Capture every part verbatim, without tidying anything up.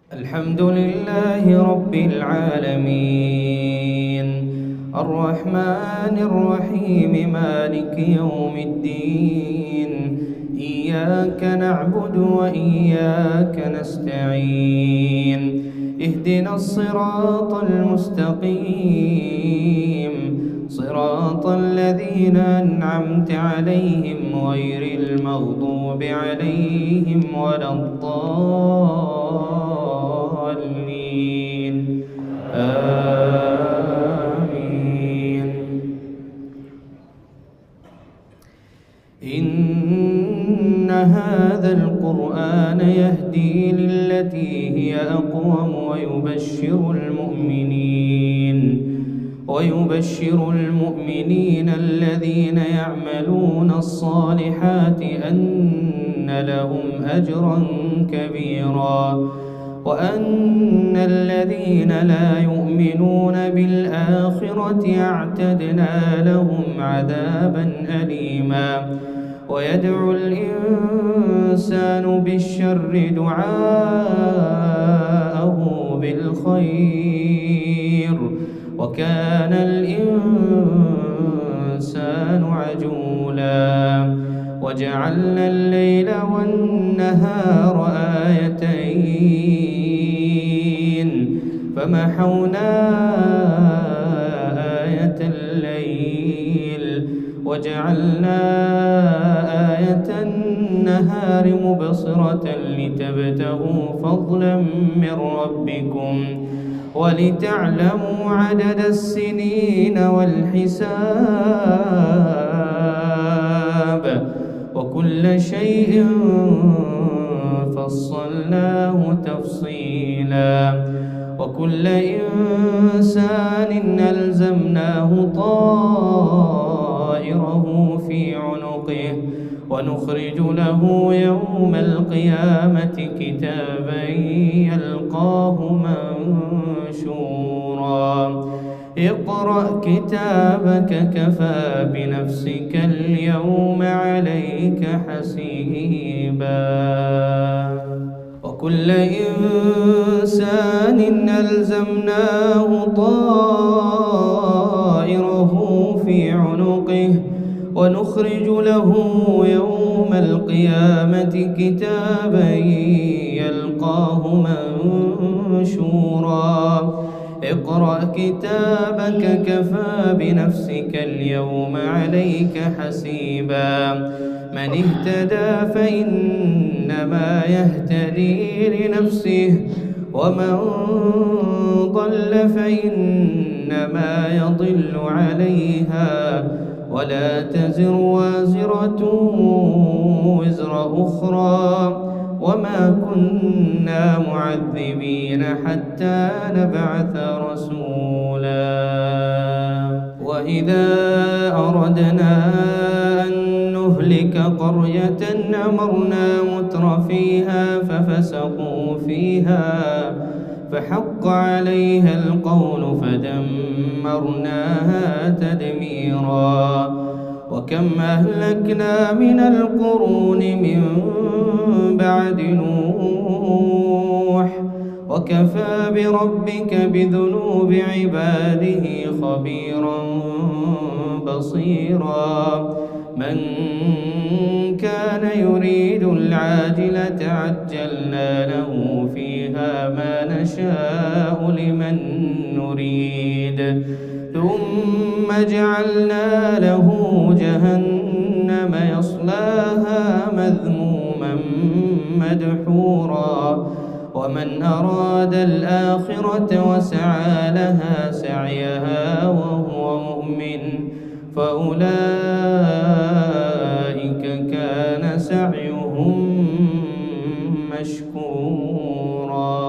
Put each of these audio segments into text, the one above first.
الحمد لله رب العالمين الرحمن الرحيم مالك يوم الدين إياك نعبد وإياك نستعين اهدنا الصراط المستقيم صراط الذين أنعمت عليهم غير المغضوب عليهم ولا الضالين آمين. إن هذا القرآن يهدي للتي هي أقوم ويبشر المؤمنين ويبشر المؤمنين الذين يعملون الصالحات أن لهم أجرا كبيرا وأن الذين لا يؤمنون بالآخرة أعتدنا لهم عذابا أليما. ويدعو الإنسان بالشر دعاءه بالخير وكان الإنسان عجولا. وجعلنا الليل والنهار آيتين فمحونا آية الليل وجعلنا آية النهار مبصرة لتبتغوا فضلا من ربكم ولتعلموا عدد السنين والحساب وكل شيء فصلناه تفصيلا. وكل إنسان ألزمناه طائره في عنقه ونخرج له يوم القيامة كتابا يلقاه منشورا. اقرأ كتابك كفى بنفسك اليوم عليك حسيبا. وكل إنسان ألزمناه طائره في عنقه ونخرج له يوم القيامة كتابا يلقاه منشورا. اقرأ كتابك كفى بنفسك اليوم عليك حسيبا. من اهتدى فإنما يهتدي لنفسه ومن ضل فإنما يضل عليها ولا تزر وازرة وزر أخرى وما كنا معذبين حتى نبعث رسولا. وإذا أردنا أن نهلك قرية أمرنا متر فيها ففسقوا فيها فحق عليها القول فدمرناها تدميرا. وكم أهلكنا من القرون من بعد نوح وكفى بربك بذنوب عباده خبيرا بصيرا. من كان يريد العاجلة عجلنا له فيها ما نشاء لمن نريد ثم جعلنا له جهنم يصلاها مذموما مدحورا. ومن أراد الآخرة وسعى لها سعيها وهو مؤمن فأولئك كان سعيهم مشكورا.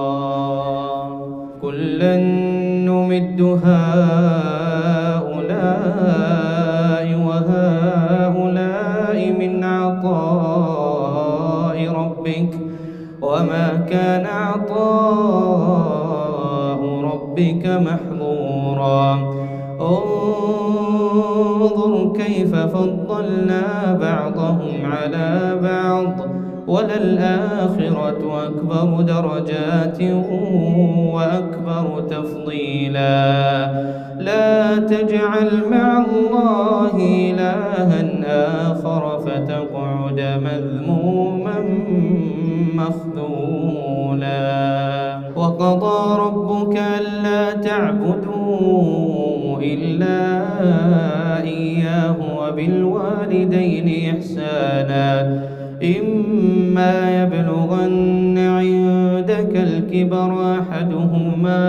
كلا نمد هؤلاء وهؤلاء من عطاء ربك وما كان عطاء ربك محظورا. انظر كيف فضلنا بعضهم على بعض وللآخرة أكبر درجات وأكبر تفضيلا. لا تجعل مع الله إلها آخر فتقعد مذموما مخذولا. وقضى ربك ألا تعبدوا إلا إياه وبالوالدين إحسانا إما يبلغن عندك الكبر أحدهما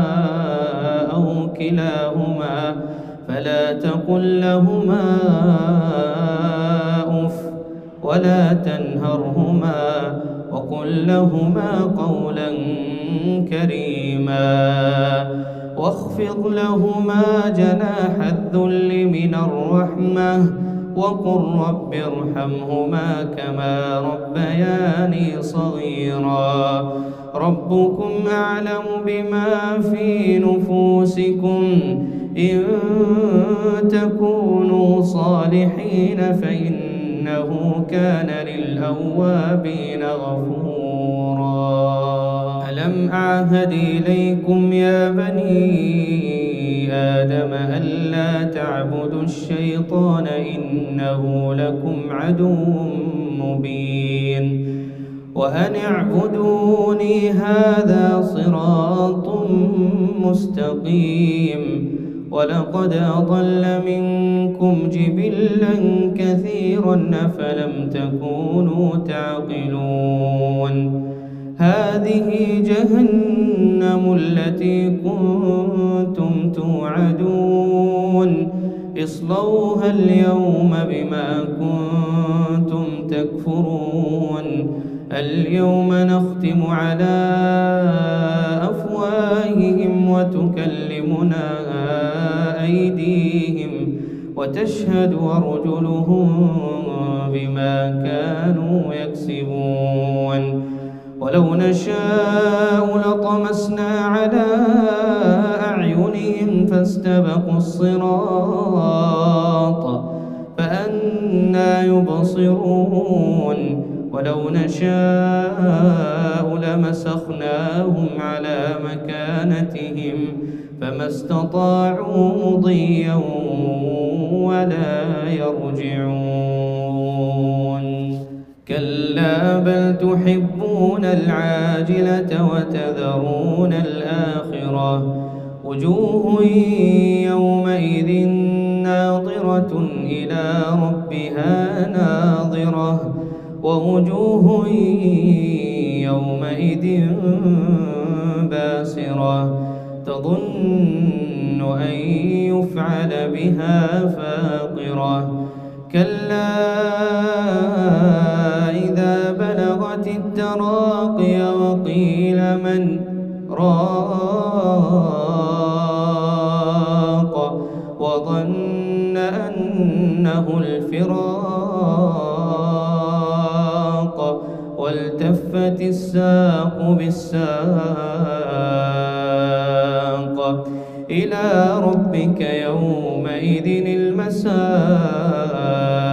أو كلاهما فلا تقل لهما أف ولا تنهرهما وقل لهما قولا كريما واخفض لهما جناح الذل من الرحمة وقل رب ارحمهما كما ربياني صغيرا. ربكم أعلم بما في نفوسكم إن تكونوا صالحين فإنه كان للأوابين غفورا. ألم أعهد إليكم يا بني آدم ألا تعبدوا الشيطان إنه لكم عدو مبين وأن اعبدوني هذا صراط مستقيم. ولقد أضل منكم جبلا كثيرا أفلم تكونوا تعقلون. هذه جهنم التي كنتم توعدون اصلوها اليوم بما كنتم تكفرون. اليوم نختم على أفواههم وتكلمنا أيديهم وتشهد أرجلهم بما كانوا يكسبون. ولو نشاء لطمسنا على أعينهم فاستبقوا الصراط فأنى يبصرون. ولو نشاء لمسخناهم على مكانتهم فما استطاعوا مضيا ولا يرجعون. كلا بل تحبون العاجلة وتذرون الآخرة وجوه يومئذ ناظرة إلى ربها ناظرة ووجوه يومئذ باسرة تظن أن يفعل بها فاقرة. كلا إذا بلغت التراقي وقيل من راق وظن أنه الفراق والتفت الساق بالساق إلى ربك يومئذ المساق.